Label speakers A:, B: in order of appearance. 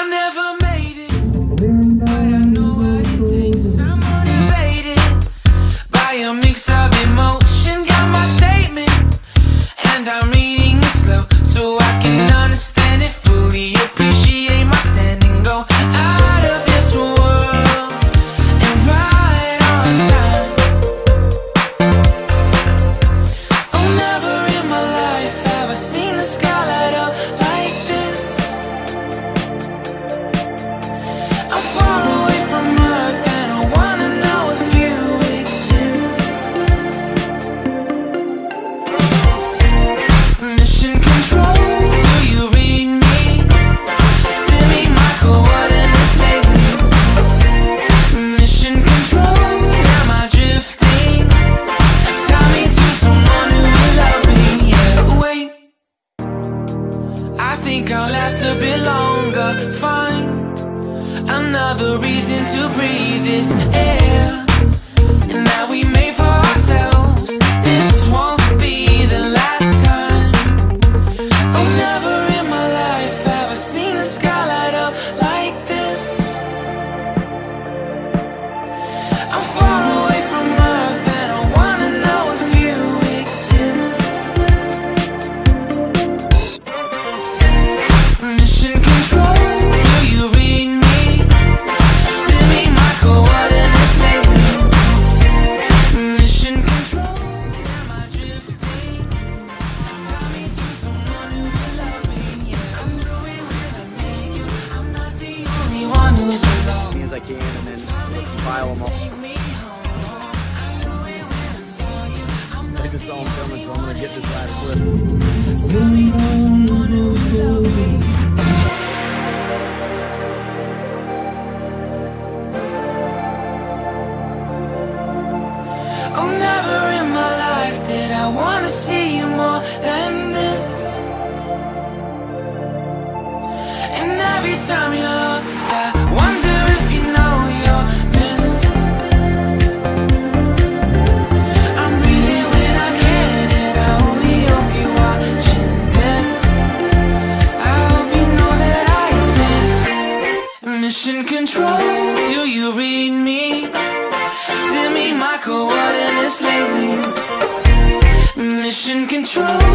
A: never made it, but I know what it takes. I'm motivated by a mix of emotion. Got my statement, and I'm reading it slow so I can understand it fully. Appreciate my stand and go out of this world and ride on time. Oh, never in my life have I seen the sky light up like this. I'm far away from Earth and I wanna know if you exist. Mission control, do you read me? Send me my coordinates lately. Mission control, am I drifting? Tie me to someone who will love me. Yeah, wait, I think I'll last a bit longer. Find another reason to breathe this air, and that we made for ourselves. This won't be the last time. Oh, never in my life have I seen the sky light up like this. I'm far away from Earth and I wanna know if you exist. Mission control, do you read me? Send me my coordinates lately. Mission control, am I drifting? Tie me to someone who will love me. Yeah, I'm doing what I make you. I'm not the only one who's alone.
B: As I can, and then file them all.
A: Take me home. I knew it when I saw you. I'm
B: I
A: not
B: just saw them filming, so I'm gonna get this last clip.
A: Tell me to someone who will love me. Oh, never in my life did I wanna see you more than this. And every time you're lost, I wonder if you know you're missed. I'm breathing when I can, and I only hope you're watching this. I hope you know that I exist. Mission control, do you read me? Send me my coordinates lately. Mission control.